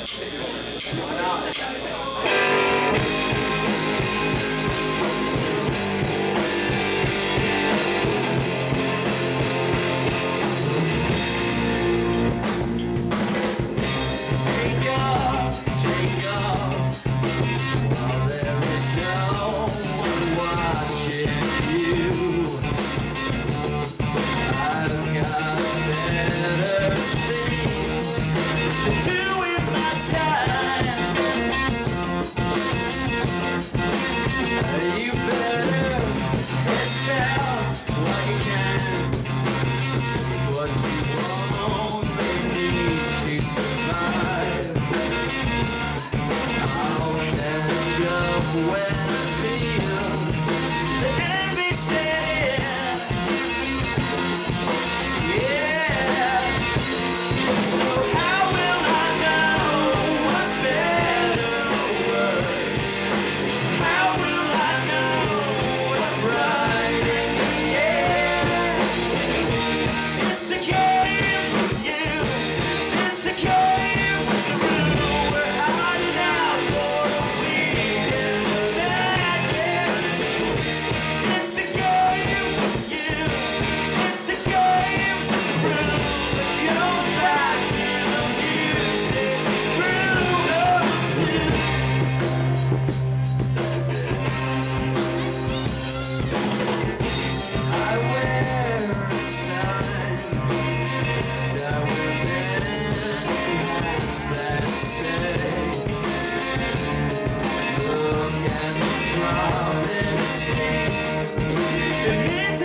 Take off, while there is no one watching you. I've got better things to do with my time. You better head south while you can. Take what you only need to survive. I'll catch up when I feel the enemy set in. Yeah. So how will I know what's better or worse? How will I know what's right in the air? It's a game for you. It's a game for you. We're hiding out for a weekend of that. It's a game for you. It's a game for you. We're going back to the music room of two. I wear a sign that within hats that say, look at the throbbing steam. It means